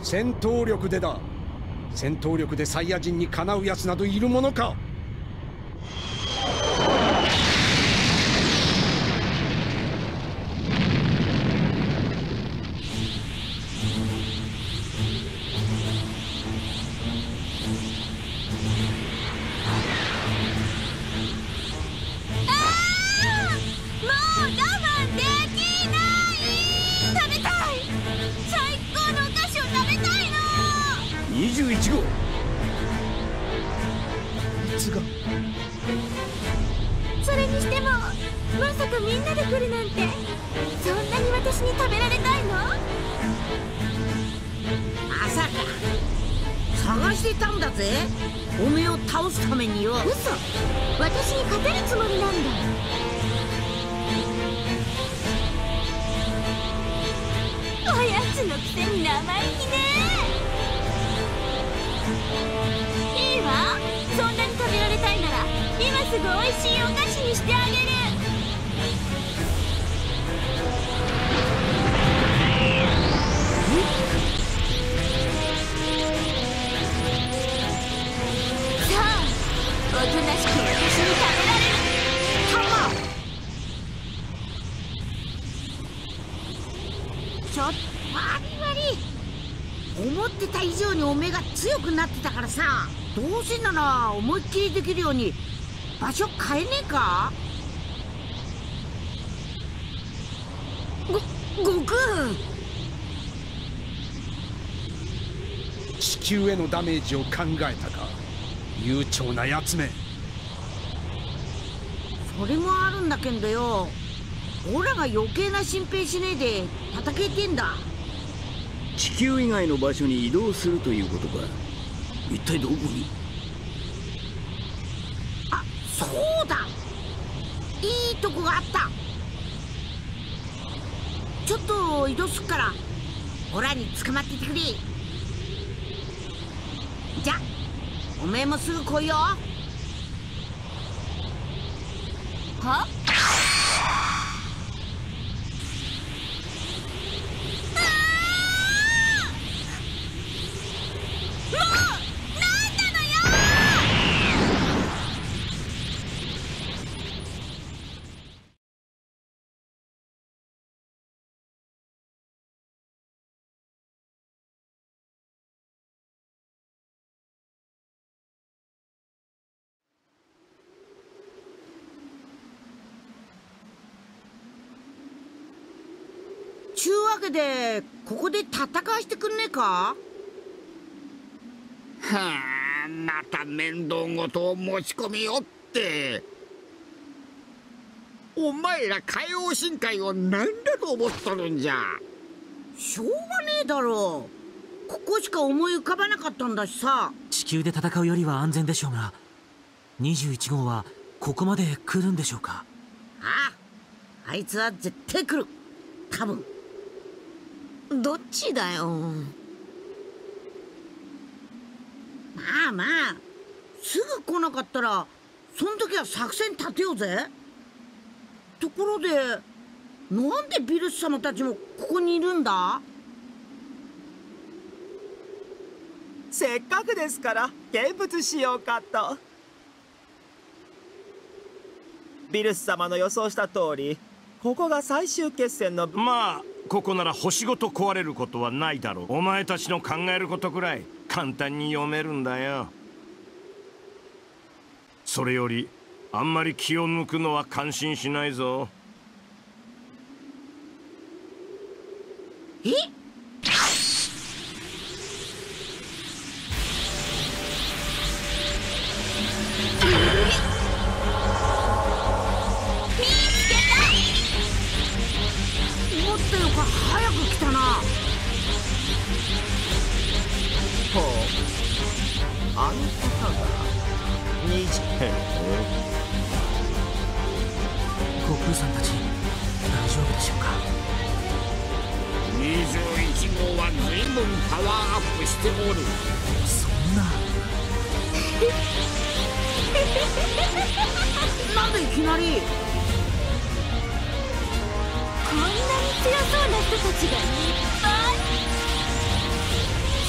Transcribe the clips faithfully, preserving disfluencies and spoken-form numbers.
戦闘力でだ。戦闘力でサイヤ人にかなうやつなどいるものか。にじゅういちごう。いつが。 それにしてもまさかみんなで来るなんて。そんなに私に食べられたいの？ まさか探してたんだぜ、おめえを倒すためによ。 嘘、私に勝てるつもりなんだ。おやつのくせに生意気ね。いいわ、そんなに食べられたいなら今すぐおいしいお菓子にしてあげる。さあ、おとなしく私に食べられる。 ちょっとバリバリ思ってた以上におめえが強くなってたからさ、どうせなら思いっきりできるように場所変えねえか。ご悟空、 地球へのダメージを考えたか、悠長なやつめ。 それもあるんだけんどよ、オラが余計な心配しねえで戦えてんだ。 地球以外の場所に移動するということか。一体どこに？ あ、そうだ、いいとこがあった。ちょっと移動すっからオラに捕まっててくれ。じゃおめえもすぐ来いよ。 は？ ちゅうわけでここで戦わしてくんねえか。 はあ、また面倒事を持ち込みよって。お前ら海王深海を何だと思っとるんじゃ。 しょうがねえだろう、ここしか思い浮かばなかったんだしさ。 地球で戦うよりは安全でしょうが、にじゅういちごうはここまで来るんでしょうか。 ああ、あいつは絶対来る、多分。 どっちだよ。 まあまあ、すぐ来なかったらそん時は作戦立てようぜ。ところでなんでビルス様たちもここにいるんだ？ せっかくですから見物しようかと。ビルス様の予想した通り、ここが最終決戦の。 まあここなら星ごと壊れることはないだろう。お前たちの考えることくらい簡単に読めるんだよ。それよりあんまり気を抜くのは感心しないぞ。 え？思ったよか早く来たな。 ほう、あの方がにじゅう。 悟空さんたち大丈夫でしょうか。 にじゅういちごうは随分パワーアップしておる。 そんな。 なんでいきなり。 こんなに強そうな人たちがいっぱい。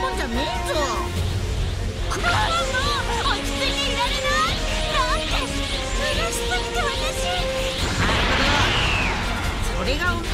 もんじゃねえぞ。 ああ、もう落ち着いていられない。なんて嬉しすぎて私。 なるほど、それがお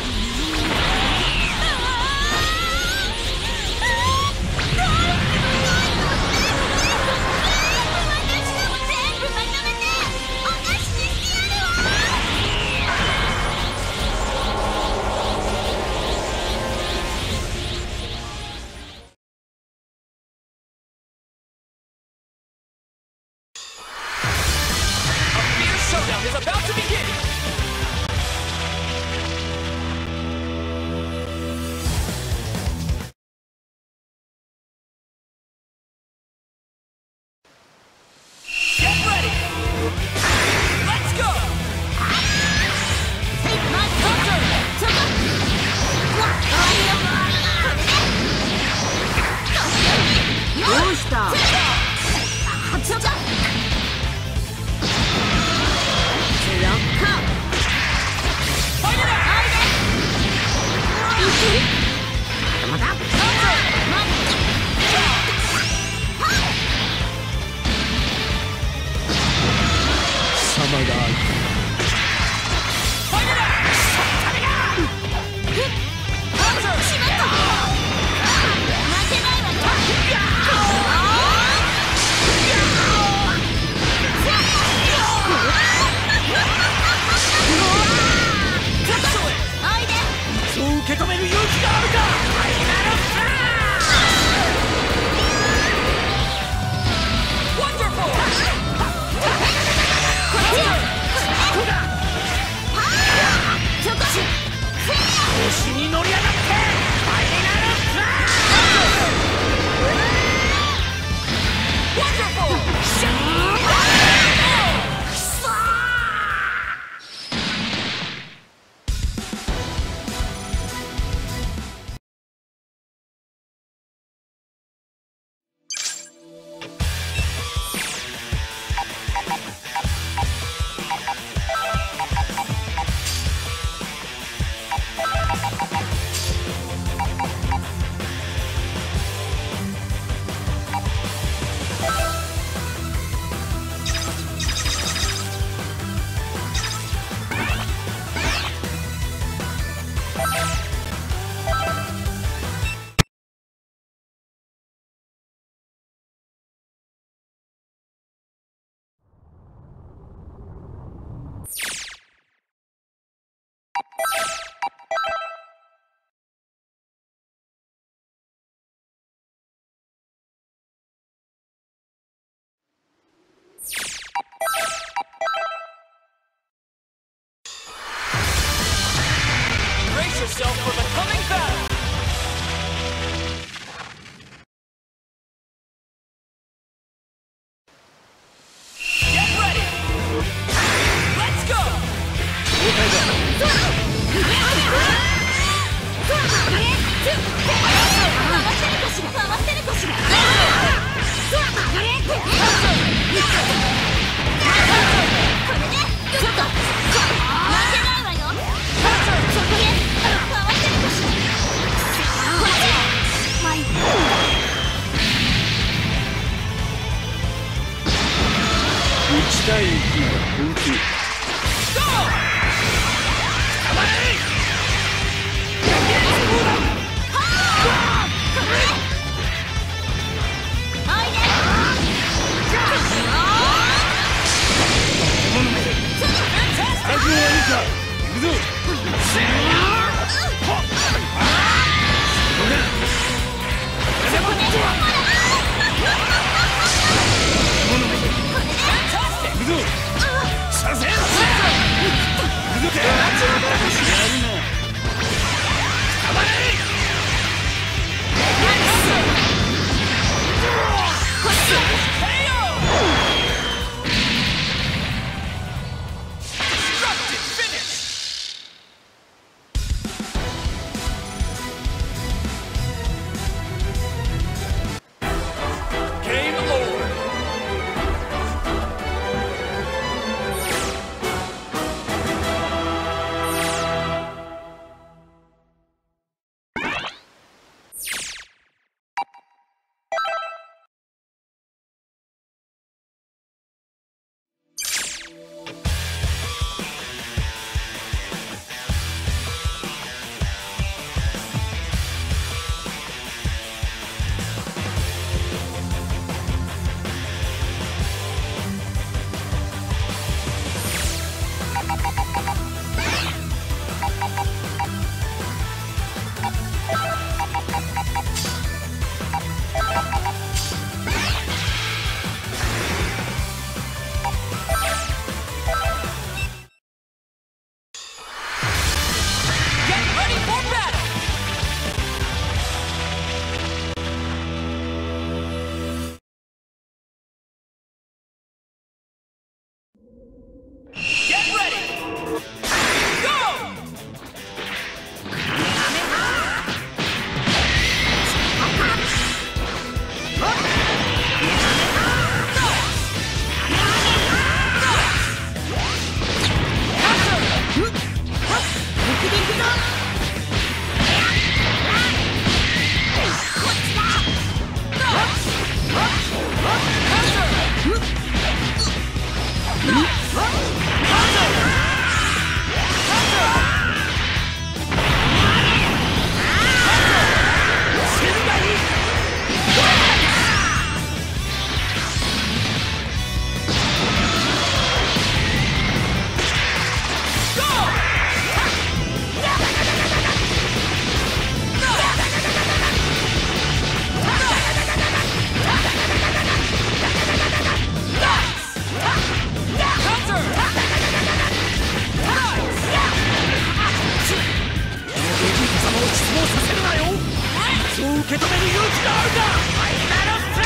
受け止める勇気があるか。ファイナルスラ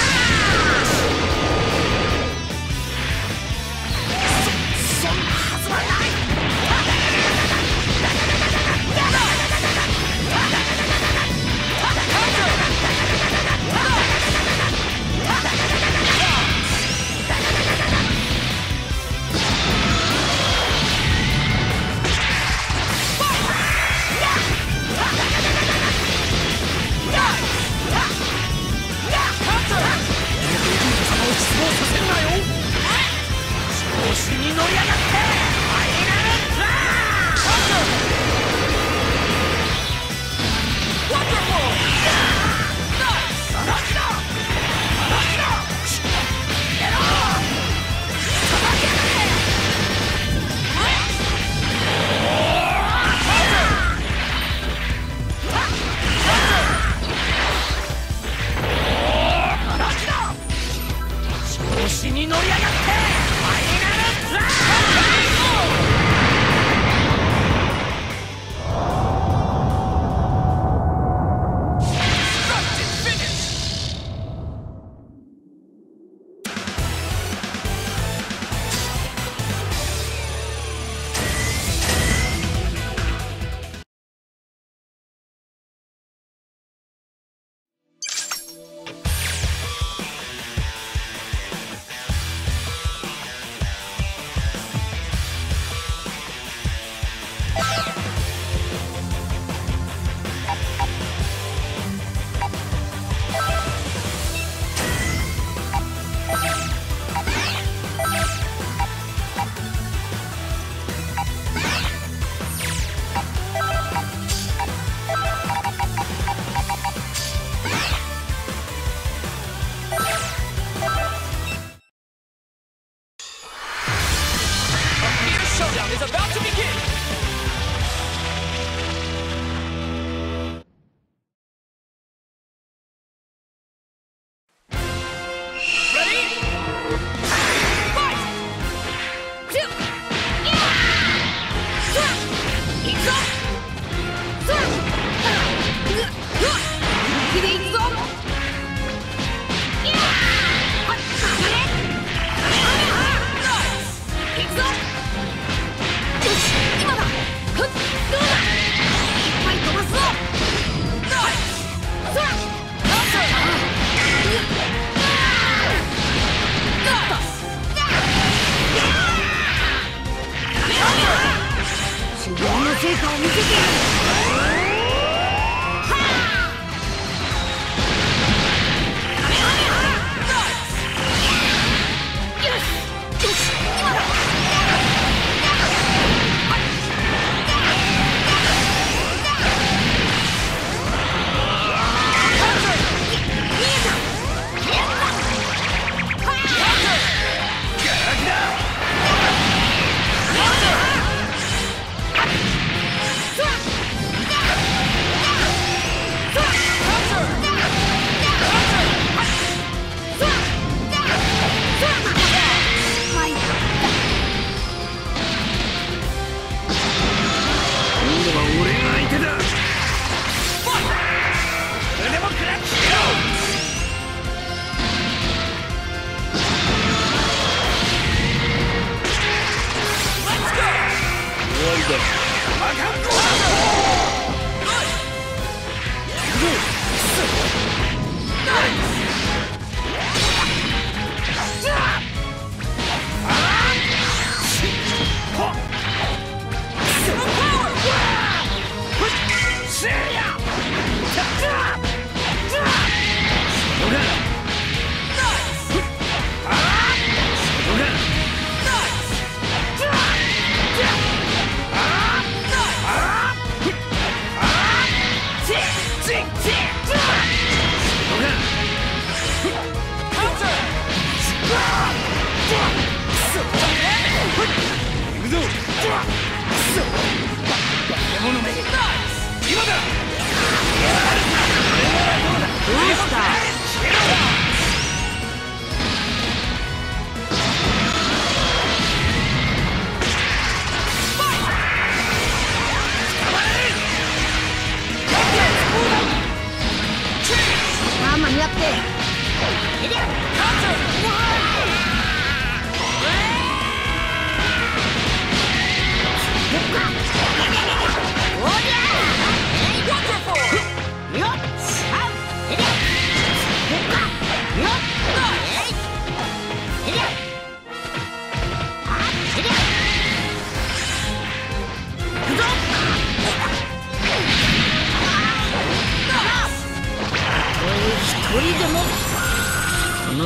ッシュ。そそんなはずはない。調子に乗り上がってファイナルスラッシュ。ワンダフル。ナイス。さらきだ。さらきだ。やろう。叩き上がれ。調子に乗り上がってファイナルスラッシュ。成果を見せてやる。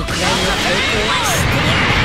くらいの抵抗はしてやる。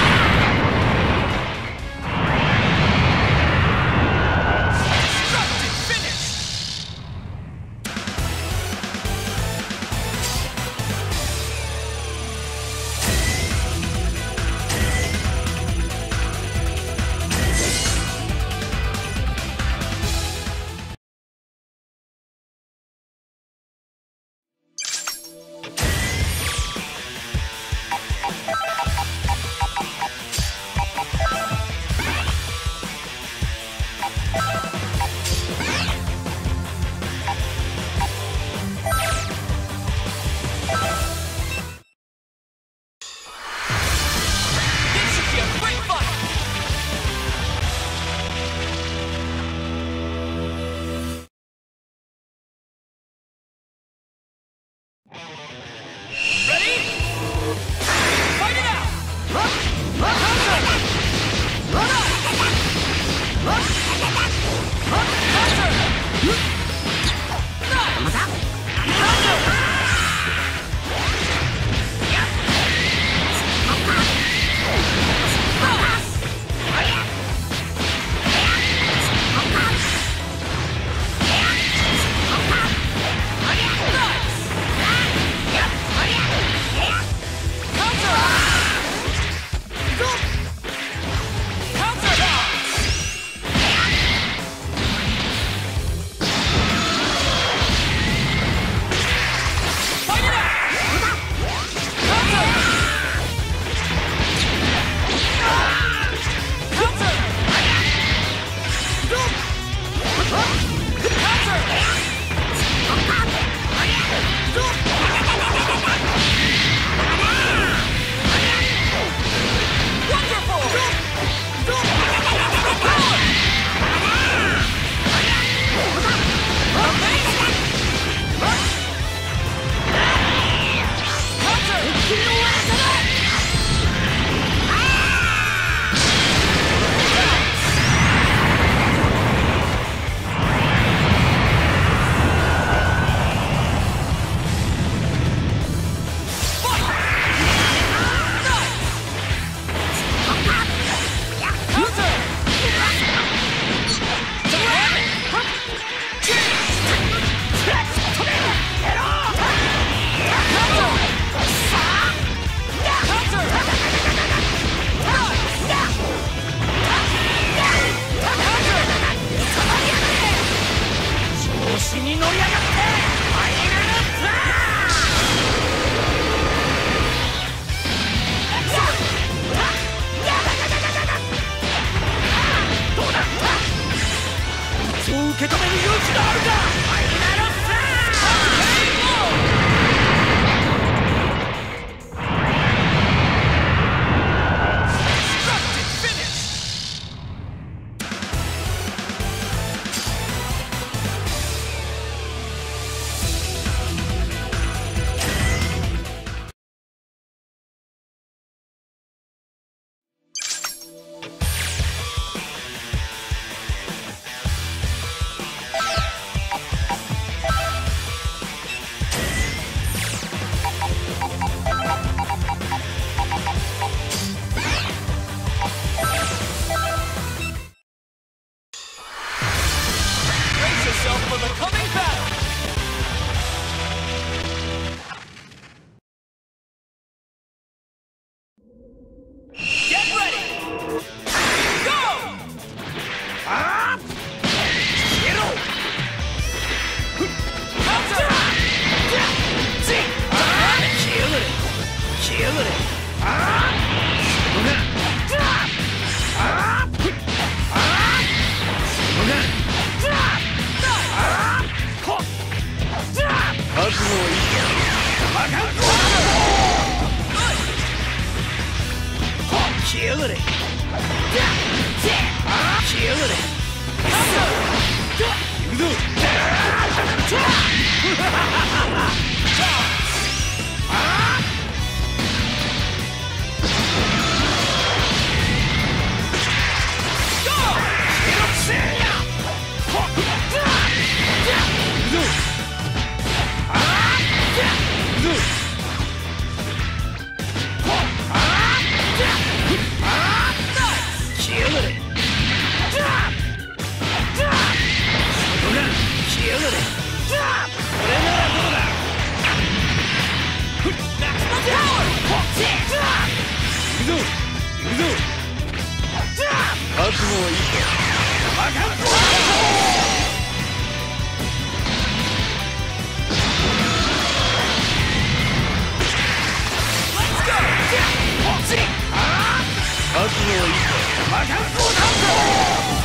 こ悟いいか。バカンコ覚悟いいか。バカンコダンコ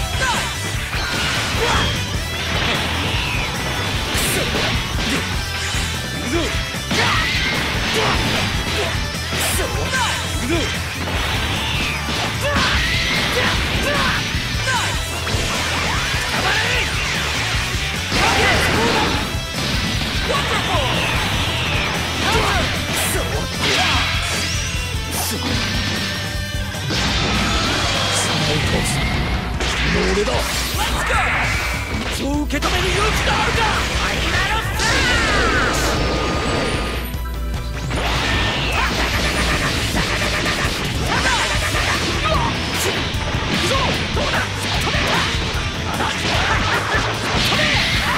俺だ。そう受け止める勇気があるか。ファイナルス行くぞ。どうだ。飛べ。飛べ。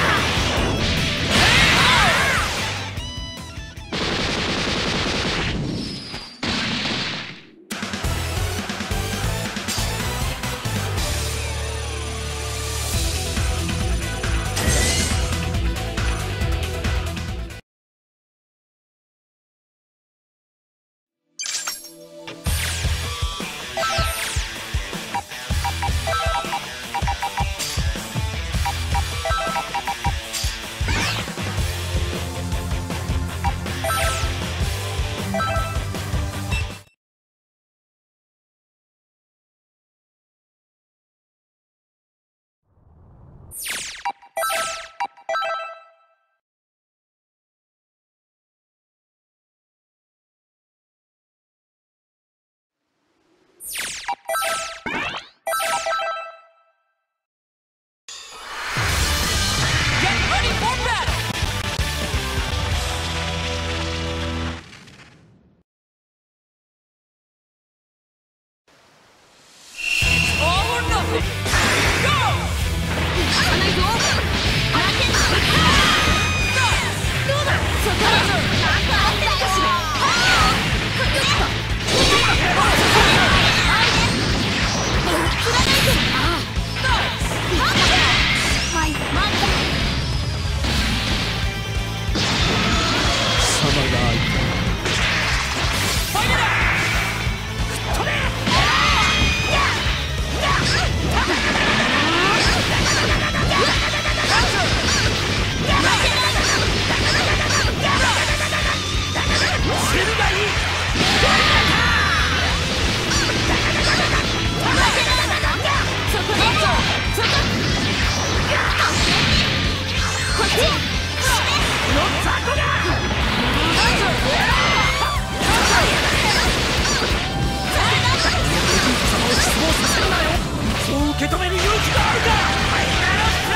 受け止める勇気があるか。ファイナルス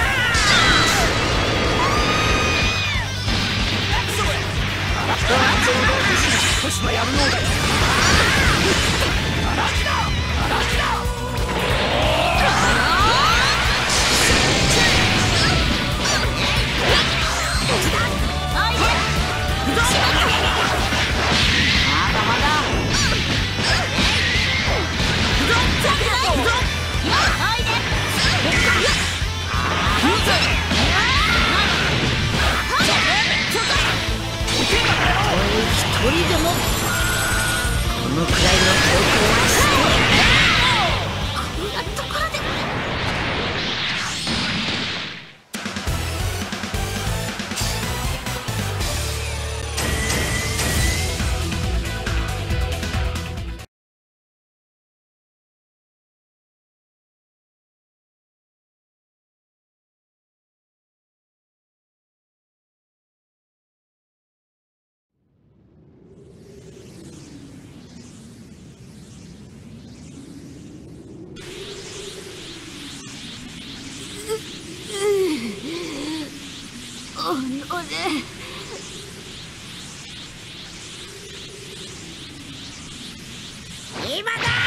ラッシュ。少しはやるのだ。荒木だ荒木だ。まだまだ。一人でもこのくらいの方法はしてやる。こんなところで。おのれ。今だ。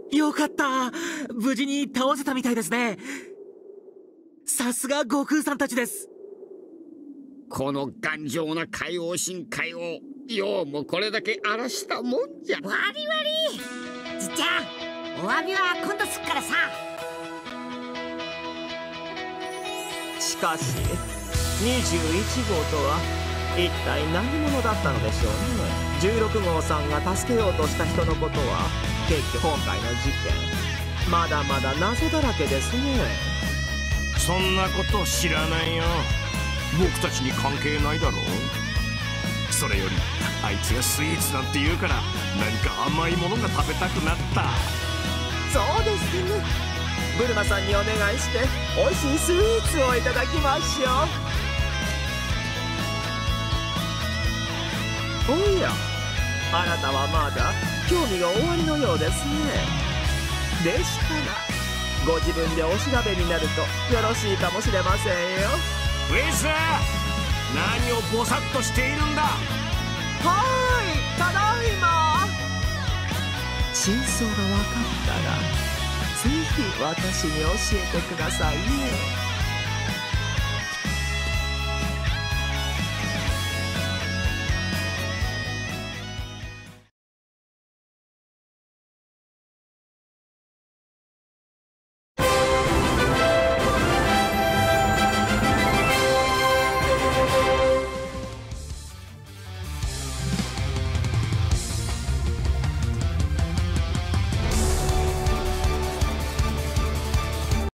よかった。無事に倒せたみたいですね。さすが悟空さんたちです。 この頑丈な海王深海をようもこれだけ荒らしたもんじゃ。 わりわり。じっちゃん、お詫びは今度すっからさ。 しかしにじゅういちごうとは一体何者だったのでしょうね。じゅうろくごうさんが助けようとした人のことは結局今回の事件まだまだ謎だらけですね。 そんなこと知らないよ。僕たちに関係ないだろう。それよりあいつがスイーツなんて言うから何か甘いものが食べたくなった。 そうですね。ブルマさんにお願いして美味しいスイーツをいただきましょう。おや、あなたはまだ興味がおありのようですね。でしたらご自分でお調べになるとよろしいかもしれませんよ。 ウィス、何をボサッとしているんだ。 はーい、ただいま。真相が分かったらぜひ私に教えてくださいね。